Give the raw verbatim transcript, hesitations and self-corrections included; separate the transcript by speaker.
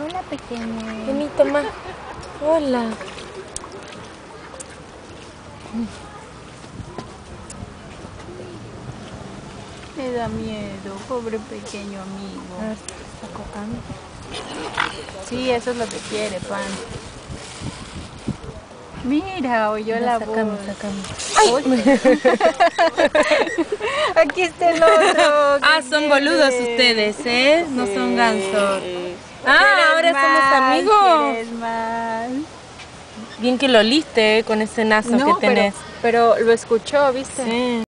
Speaker 1: Hola, pequeño.
Speaker 2: Vení, toma. Hola.
Speaker 1: Me da miedo, pobre pequeño amigo.
Speaker 2: A ver, está cocando.
Speaker 1: Sí, eso es lo que quiere, pan. Mira, oyó la voz.
Speaker 2: Sacame, sacame. ¡Ay!
Speaker 1: Aquí está el otro.
Speaker 2: Ah, son boludos ustedes, ¿eh? No son gansos. Ah, ahora somos amigos.
Speaker 1: ¿Quieres más?
Speaker 2: Bien que lo oliste, ¿eh? Con ese naso
Speaker 1: No,
Speaker 2: que tenés.
Speaker 1: pero, pero lo escuchó, ¿viste?
Speaker 2: Sí.